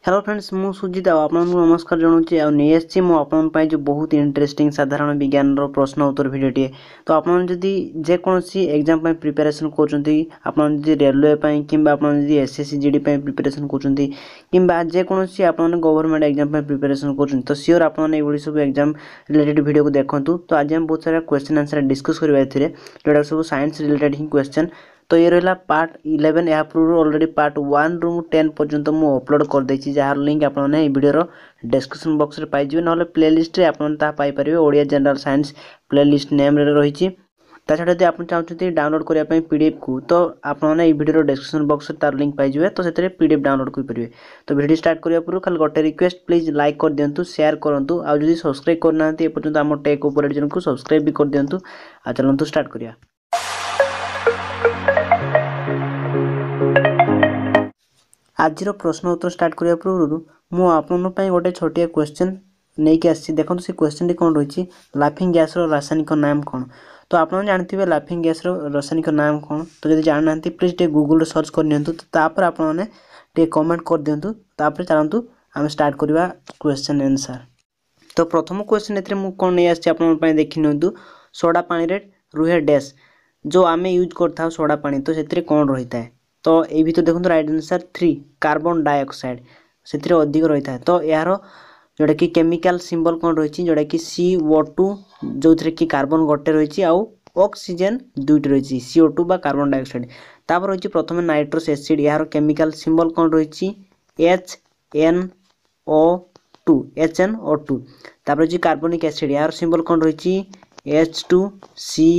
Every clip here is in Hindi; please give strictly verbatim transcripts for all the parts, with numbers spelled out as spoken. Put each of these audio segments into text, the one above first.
हेलो फ्रेंड्स मु सुजित आप नमस्कार जनाऊँगी आ नहीं आसी मुझे जो बहुत इंटरेस्टिंग साधारण विज्ञान प्रश्न उत्तर भिडटे तो आपड़ी जेकोसी एग्जाम प्रिपेरेसन कर रेलवे कि S S C G D preparation कर जेकोसी आप गवर्नमेंट एग्जाम प्रिपेरेसन कर तो सियोर आपड़ी सब एग्जाम रिलेटेड वीडियो को देखूँ। तो आज हम बहुत सारा क्वेश्चन आंसर डिस्कस करवा जोटा सब साइंस रिलेटेड ही क्वेश्चन। तो ये रहा पार्ट इलेवन या पूर्व ऑलरेडी पार्ट वन रु टेन पर्यंत मुझे अपलोड कर देछि जार लिंक आपने ये वीडियो डिस्क्रिप्शन बॉक्स में पाइबे ना प्लेलिस्ट आपरे ओडिया जनरल साइंस प्लेलिस्ट नेम रही छाड़ा यदि आप चाहते डाउनलोड करने पीडीएफ को तो आपने वीडियो डिस्क्रिप्शन बॉक्स में तार लिंक पाइबे तो से पीडीएफ डाउनलोड करेंगे। तो वीडियो स्टार्ट करने पूर्व खाली गोटे रिक्वेस्ट प्लीज लाइक कर दिंतु शेयर करूँ आदि सब्सक्राइब करना एपर्तंत आम टेक ऊपर चैनल को सब्सक्राइब भी कर दिंतु। आ चलते स्टार्ट करिया। आज प्रश्न उत्तर स्टार्ट करने पूर्व मुझे गोटे छोटिया क्वेश्चन नहीं कि आसी देखो से क्वेश्चन टी कौन रही लाफिंग गैस रासायनिक नाम कौन। तो आप जानते हैं लाफिंग गैस रासायनिक नाम कौन। तो जब जानना प्लीज टे गूगल सर्च कर तापर आपने कमेंट कर दिंतु तापर चलतु आम स्टार्ट करवा क्वेश्चन आंसर। तो प्रथम क्वेश्चन ए कौन नहीं आसी देखी नि सोडा पानी रे रुहे डैश जो आम यूज करता सोडा पानी तो से कौन रही है। तो ये भी तो देखो right answer three carbon dioxide से अधिक रही है। तो यार जोटा कि केमिकल सिंबल कौन रही जोटा कि सी ओ टू जो थे कि कार्बन गोटे रही आउ ऑक्सीजन दुईट रही सी ओ टू बा कार्बन डाइऑक्साइड। तापर रही प्रथम नाइट्रोस एसिड यार केमिकल सिंबल कौन रही H N O two H N O two. तापर रही कार्बनिक एसिड यार सिंबल कौन रही H two C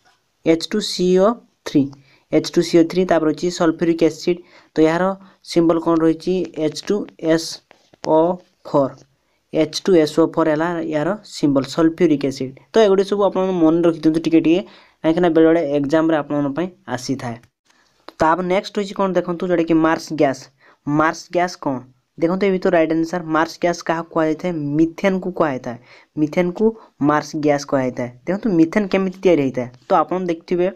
H two C O three H two C O three. तापर रही सल्फ्यूरिक एसिड तो यार सिंबल कौन रही H two S O four H two S O four है यार सिंबल सल्फ्यूरिक एसिड। तो एगुड़ी सब आप मन रखी दिखाँ टे कहीं बेले बेले एग्जाम आसी थाए। तापर नेक्स्ट रही कौन देखो जोटा कि मार्स गैस मार्स गैस कौन देखो ये भी तो राइट आंसर मार्स गैस क्या कहुए मिथेन को कहुए मिथेन को मार्स गैस कहुए। देखो मिथेन केमी होता है तो आप देखिए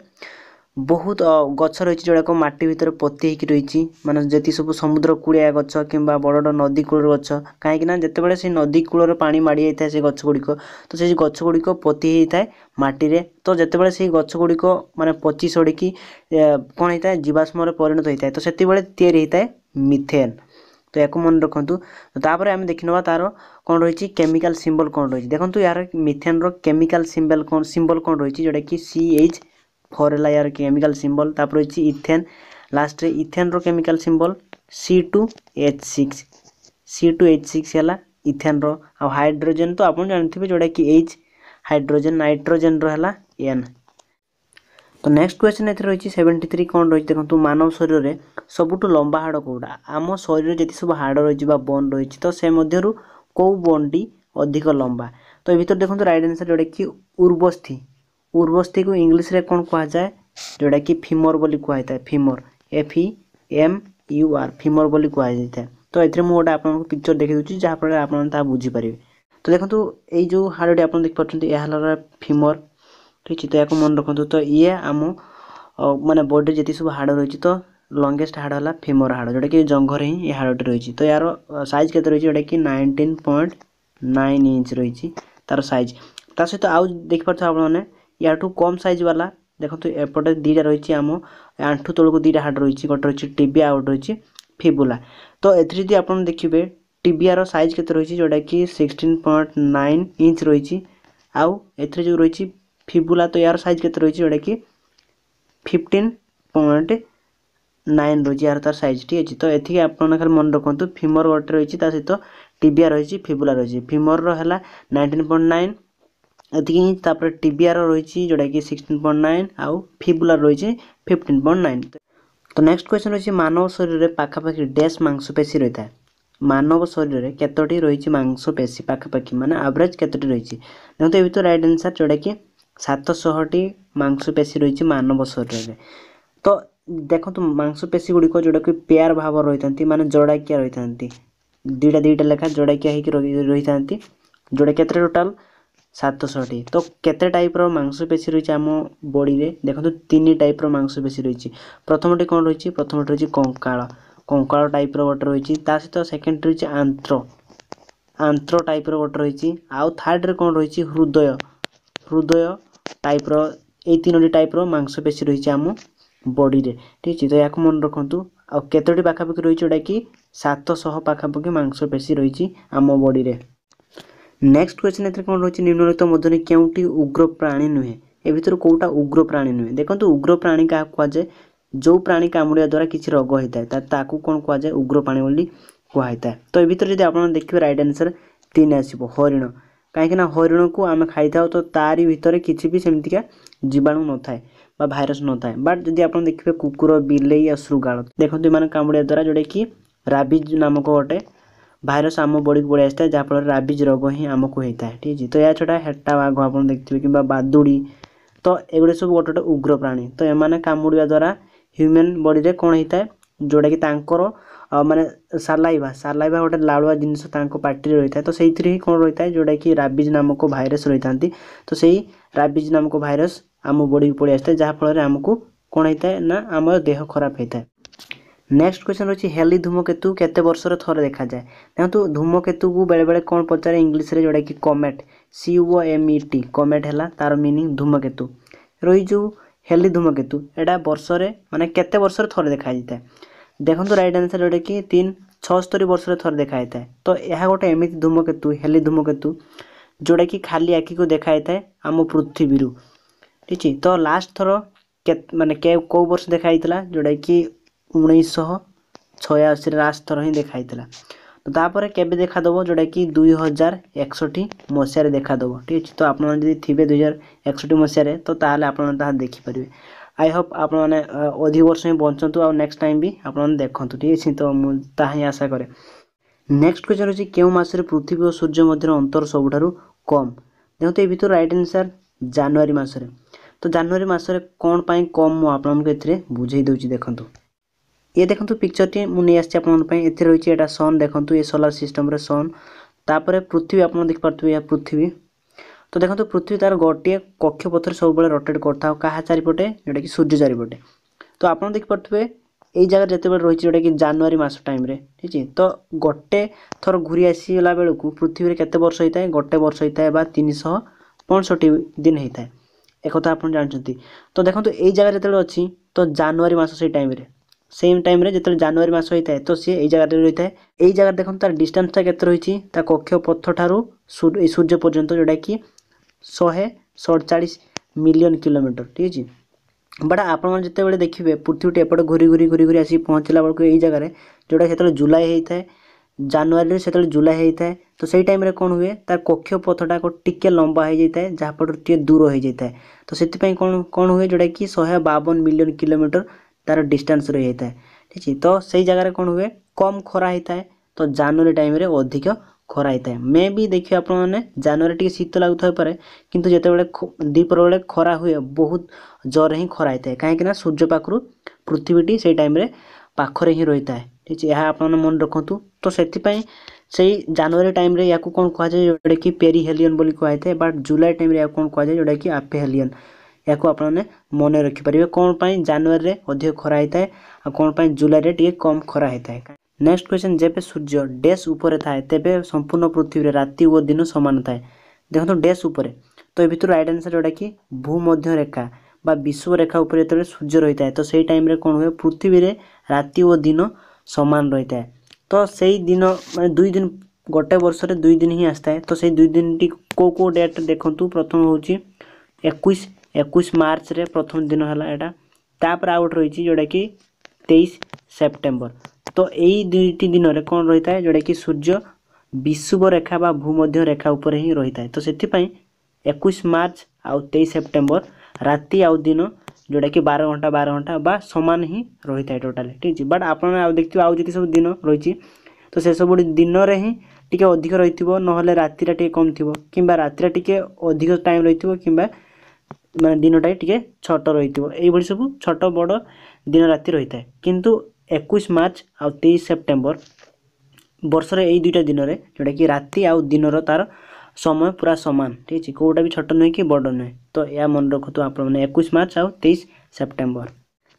बहुत गछ रही जोड़ाक माटी भितर पोती होकर रही माने जी सब समुद्र कूड़िया गछ कि बड़ बड़ नदी कूल गछ कहीं जिते से नदी कूल पानी माड़ी जाता है से गछ गुड़िक तो से गछ गुड़िक पोती होता है माटी तो जिते से गछ गुड़िक माने पची सड़की कौन होता है जीवाश्म परिणत होता है तो से तैयारी होता है मिथेन। तो या मन रखु। तापर आम देखी ना तार कौन रही केमिकल सिंबल कौन रही देखो यार मिथेन रो केमिकल सिंबल कौन सिंबल कौन रही जोटा कि सी एच फोर है यार केमिकल सिंबल। तापर रही इथेन लास्ट रे इथेन रो chemical symbol C two H six C two H six है इथेन रो। आ हाइड्रोजन तो आप जानते जोटा कि एच हाइड्रोजन नाइट्रोजन रो है एन। तो नेक्स्ट क्वेश्चन ए रही सेवेन्टी थ्री कौन रही देखो मानव शरीर में सबुठ लंबा हाड़ कौटा आम शरीर जी सब हाड़ रही बोन रही तो से मध्यरु कौ बोन टी अधिक लंबा। तो ये भर देखो राइट आंसर जोटा कि उर्वस्थि उर्वस्थि को इंग्लीश रे कौन कहा जाए जोटा कि फीमर बोली कहा जाता है femur F E M U R femur बोली कहा जाता है। तो ये गोटे आपको पिक्चर देखी दूसरी जहाँफल आप बुझीपारे। तो देखो ये जो हाड़टी आप देखिए यह फीमर ठीक है। तो या मन रखु तो ये आम माने बॉडी जी सब हाड़ रही तो लंगेस्ट हाड़ है फीमर हाड़ जोटा कि जंघर ही ये हाड़टी रही। तो यार साइज के रही जोटा कि नाइंटीन पॉइंट नाइन इंच रही तार साइज ता सहित आउ देखिपे आपने या कम साइज वाला देखो तो एपटे दीटा रही आम आंठू तौक दीटा हाड़ रही गोटे रही टिबिया आउट रही फिबुला। तो ये आप देखिए टिबियार साइज के रही जोटा कि सिक्सटीन पॉइंट नाइन इंच रही आउ ए जो रही फिबुला तो यार साइज के रही जोटा कि फिफ्टीन पॉइंट नाइन रही यार तार साइज टी अच्छी। तो ये आप मन रखु फीमर गोटे रही सहित टिबिया रही फिबुला रही फीमर है नाइंटीन पॉइंट नाइन एतिक तापर टिबियार रही जोटा कि सिक्सटीन पॉइंट नाइन आउ फिबुला रही फिफ्टीन पॉइंट नाइन। तो नेक्स्ट क्वेश्चन रही मानव शरीर में पाखापाखि डैश मांसपेशी रही है मानव शरीर में केतोटी रही मांसपेशी पाखापाखि माने एवरेज केतोटी रही देखो ये तो राइट आंसर जोटा कि सात सौ टी मांसपेशी रही मानव शरीर में। तो देखो तो मांसपेशी गुड़िक जोटा कि पेयर भाव रही था माने जोड़ाकिया रही था दुईटा दुईटा लेखा जोड़ाकिया रही था जोड़ा के टोटाल सात सौ टी। तो केते टाइप रो मांसपेशी रही आम बॉडी रे देखो तीन टाइप रो मांसपेशी रही प्रथमटी कौन रही प्रथम रही कंकाल कंकाल टाइप गोटे रही सहित सेकेंड रही आंत्र आंत्र टाइप गोटे रही आउ थर्ड रे कौन रही हृदय हृदय टाइप ये तीनो टाइप मांसपेशी रही आम बॉडी रे ठीक है। तो या मन रखु आ केतोटी पाखापाखि रही जोटा कि सात सौ पाखापाखि मांसपेशी रही आम बॉडी रे। नेक्स्ट क्वेश्चन एथरे कौन रही निम्नलिखित मध्य केउटी उग्र प्राणी नुहे ए भितर कोटा उग्र प्राणी नुहे देखो उग्र प्राणी क्या कहुए जो प्राणी कामुड़िया द्वारा किसी रोग होता है ताकू कौन कहुए उग्र प्राणी बोली कहुए। तो ये भितर जब आप देखिए राइट आंसर तीन आसो हरिण कहीं हरिण को आम खाई था तो तारी भितर किसी भी सेमतिका जीवाणु न थाए बा भाइरस न थाए बट जब आप देखिए कुकुर बिलेई या श्रुगाल देखो ये कामुड़िया द्वारा जोटा कि राबिज नामक गोटे भाइरस आम बॉडी को पड़े आए जहाँफल राबिज रोग ही आमको होता है ठीक है। तो या छड़ा हेटा बाघ आप देखिए कि बादुड़ी तो एगुड़े सब गोटे गोटे उग्र प्राणी तो एमाने कामुड़िया द्वारा ह्यूमन बॉडी रे कौन होता है जोटा कि तांकर माने सालाइवा सालाइवा गोटे लालुआ जिनस पार्टी रही है तो से ही कौन रही है जोटा कि राबिज नामक भाइरस रही था तो सही राबिज नामक भाइरस आम बॉडी को पड़े आए जहाँफल आमको कौन होता है ना आम देह खराब होता है। नेक्स्ट क्वेश्चन रही हेली धूमकेतु केते वर्ष थरे देखा जाए देखो धूमकेतु को बेले बेले कौन पचारे इंग्लीश रे जोटा कि कमेट सी ओ एम ई टी कमेट है तार मीनिंग धूमकेतु रही जो हेली धूमकेतु एटा वर्ष माने केते वर्ष थरे देखा जाता है देखो राइट आंसर जोटा कि तीन छस्तरी वर्ष थरे देखा जाता है। तो यह गोटे एमती धूमकेतु हेली धूमकेतु जोटा कि खाली आखि को देखा जाता है आम पृथ्वी रु ठीक है। तो लास्ट थर के माने के कौ वर्ष देखा जोटा कि उन्नीस छयाशी लास्ट थर ही देखाई तो तापर केबे देखादब जोटा कि दुई हजार एकसठी मसीह देखादब ठीक है। तो आपड़ थे दुई हजार एकसठी मसीह तो ताहले आप देखिपारे आई होप आप अधिक वर्ष ही बचतु आ नेक्स्ट टाइम भी आप देखूँ ठीक है। तो मुझे आशा करे। नेक्स्ट क्वेश्चन अच्छी क्यों मसरे पृथ्वी और सूर्य मध्य अंतर सबुठारु कम देखो ये भर राइट आंसर जनवरी मसरे तो जनवरी मसरे कौन पाई कम मुझे बुझे दूसरी देखूँ ये देखो पिक्चर टी मुझे आसी रही है सन देखो ये सोलार सिस्टम रे सन तापर पृथ्वी आप देखिपे यह पृथ्वी तो देखो पृथ्वी तार गोटे कक्षपथ सब रोटेट करता क्या चारिपटे जोटा कि सूर्य चारिपटे तो आप देखिपे यही जगह जिते रही जोटा कि जनवरी मस टाइम रे ठीक है। तो गोटे थर घूरी आसीगला बेलू पृथ्वी रे केते वर्ष होता है गोटे वर्ष होता है तीन सौ पैंसठ दिन होता है एक आप जानते। तो देखो यही जगह जिते अच्छी तो जनवरी मस से टाइम रे सेम टाइम रे जिते जनवरी मस होता है तो सी यही जगह रही है यही जगह देखो तार डिस्टेंस केते रही कक्षपथ ठारू सूर्य पर्यंत जोटा कि शहे सड़चाश मिलियन किलोमीटर ठीक है। बट आप जिते देखिए पृथ्वी एपटे घूरी घूरी घूरी घूरी आसी पहुँचला बेलू यही जगह जोटा से जुलाई होता है जनवरी से जुलाई होता है तो सही टाइम कौन हुए तार कक्षपथटा को टिके लंबा हो जाता है जहाँपट टे दूर हो जाता है तो से कौन कौन हुए जोटा कि शहे बावन मिलियन किलोमीटर तार डिस्टेंस रही होता है ठीक है। तो सही जगह कौन हुए कम खरा होता है तो जनवरी टाइम रे अधिक खरा होता है मे भी देखिए आप जनवरी टी शीत लगुता पारे किंतु जिते दीपर बेले खरा हुए बहुत जोर ही खरा होता है कहीं सूर्य पाखु पृथ्वीटी से टाइम रे पाखरे ही रही है ठीक है। यह आप मन रखु तो से जनवरी टाइम रे या कौन कहुए जोटा कि पेरीहेलियन बोली कहुए बट जुलाई टाइम रे या कौन कहुए जोटा कि आपेहेलियन या आपने मन रखिपारे कौन पाई जनवरी रे अधिक खरा होता है और कौन पाई जुलाई रे टिके कम खरा होता है। नेक्स्ट क्वेश्चन जेबे सूर्य डैश उपरे थाए तेबे संपूर्ण पृथ्वी रे राति और दिन समान थाए देखो तो डैश उपरे तो ये भर राइट आंसर जोटा कि भूमध्य रेखा बा विश्व रेखा उपरे जो सूर्य रही है तो सही टाइम रे कौन हुए पृथ्वी रे राति और दिन समान रही है तो सही दिन माने दुई दिन गोटे वर्ष रे दुई दिन ही आसता है तो सही दुई दिन टी को को डेट देखंतु प्रथम होची इक्कीस इक्कीस मार्च रे प्रथम दिन है एटा तापर आउट रही जोटा कि तेईस सेप्टेम्बर तो यही दुईटी दिन में कौन रही है जोटा कि सूर्य विषुव रेखा बा भूमध्य रेखा उपर ही रही है तो से इक्कीस मार्च आउ तेईस सेप्टेम्बर राति आउ दिन जोटा कि बारह घंटा बारह घंटा बा समान ही रही है टोटाली ठीक है। बट आप देखिए आउ जी सब दिन रही तो से सब दिन में ही टी अधिक रही ना राति टी कम थी कि राति टी अधिक टाइम रही कि मैं दिनटा टी छोट रही है सब छोट बड़ दिन राति रही है किंतु इक्कीस मार्च आउ तेईस सेप्टेम्बर वर्ष यही दुईटा दिन में जोटा कि राति आउ दिन तार समय पूरा सामान ठीक है कौटा भी छोट नुहे कि बड़ नुहे तो यह मन रखु आप इक्कीस मार्च आउ तेईस सेप्टेम्बर।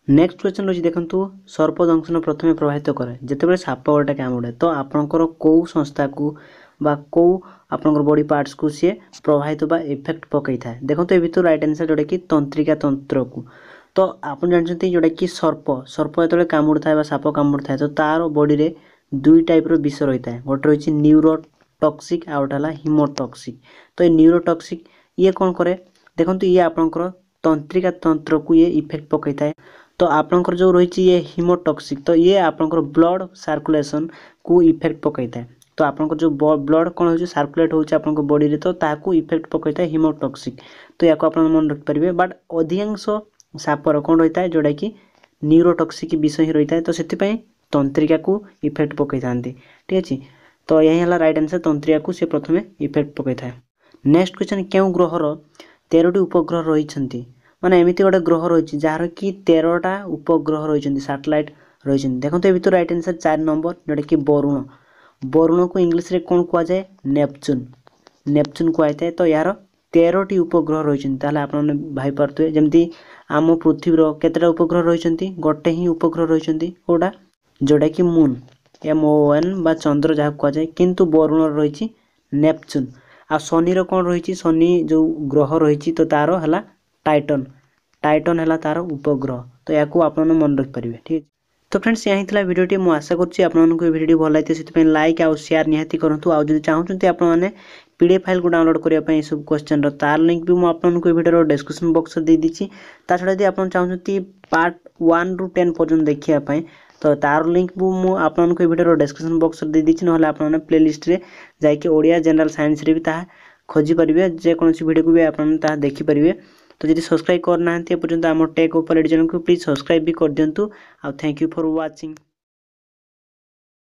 नेक्स्ट क्वेश्चन रही देखो सर्प दंशन प्रथम प्रभावित करे जितेबाला साप गोटे कामुड़े तो आपणकर कौ संस्था को बा कौ आपणकर बॉडी पार्ट्स को सी प्रभावित बा इफेक्ट पकई था देखो ये भितर राइट आंसर जोटा कि तंत्रिका तंत्र को तो आप जानते जोटा कि सर्प सर्प जो कामुड़ था साप कामुड़ था तो तार बॉडी रे दुई टाइप रो विष रही है गोटे रही न्यूरोटॉक्सिक आ गोटे हिमोटॉक्सिक तो ये न्यूरोटॉक्सिक ये कौन करे देखो ये आपणकर तंत्रिका तंत्र को ये इफेक्ट पकई था तो आपणकर जो रही ये हिमोटॉक्सिक तो ये आपणकर ब्लड सर्कुलेशन को इफेक्ट पकई था तो आपणकर जो ब्लड कौन हो सर्कुलेट होची आपणकर बॉडी रे तो ताकू इफेक्ट पकई था हिमोटॉक्सिक तो या आपण मन रख परिबे बट अधिकांश सापर कौन रही है जोटा कि न्यूरोटॉक्सिक विषय ही रही है तो से तंत्रिका को इफेक्ट पकई था ठीक अच्छे तो यही है राइट आंसर तंत्रिका को सी प्रथम इफेक्ट पकई था। नेक्स्ट क्वेश्चन क्यों ग्रहर तेरह उपग्रह रही माने एमती गोटे ग्रह रही जार कि तेरहटा उपग्रह रही सैटेलाइट रही देखो ये भितर राइट आंसर चार नंबर जोटा कि वरुण वरुण को इंग्लीश रे कौन कह जाए नेपच्यून नेपच्यून कहता है तो यार तेरह उपग्रह रही आप भाई पारे जमी आम पृथ्वीर केतटा उपग्रह रही गोटे ही उपग्रह रही कौटा जोटा कि मून एम ओ एन बा चंद्र जहाँ कह जाए किंतु वरुण रही नेपच्यून आ शनि कौन रही शनि जो ग्रह रही तो तार है टाइटन टाइटन है तार उपग्रह तो या आप मन रखिपारे ठीक है। तो फ्रेंड्स यहाँ था वीडियोटी मुझे आशा करुँच आपको वीडियो भल लगे से लाइक आउ शेयर निहाती करूँ आदि चाहते आपने पीडीएफ फाइल को डाउनलोड करने सब क्वेश्चन तार लिंक भी मुझे वीडियो डिस्क्रिप्शन बॉक्स दे दीची ता छड़ा यदि आप चाहते पार्ट वन रु टेन पर्यटन देखापी तो तार लिंक भी मुझे वीडियो डिस्क्रिप्शन बॉक्स दे दीची ना आपने प्लेलिस्ट रे जाकि ओडिया जनरल साइंस रे भी ताहा खोजी पारे जेकोसी वीडियो को भी आप देखिपारे तो जब सब्सक्राइब करना पर्यटन आम टेक ऊपर चैनल को प्लीज सब्सक्राइब भी कर दिंतु। Thank you for watching.